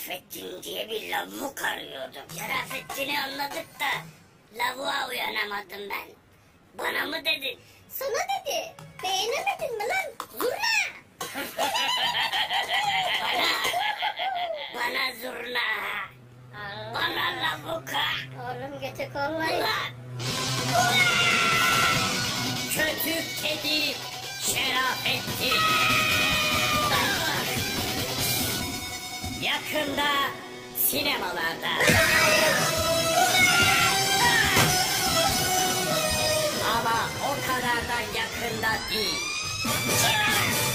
Şerafettin diye bir lavuk arıyordum. Şerafettin'i anladık da lavuğa uyanamadım ben. Bana mı dedin? Sana dedi. Beğenemedin mi lan? Zurna! Bana zurna. Bana lavuka. Oğlum götü kollayın. Ulan! Kötü kedi Şerafettin. Yakında sinemalarda. Ama o kadar da yakında değil.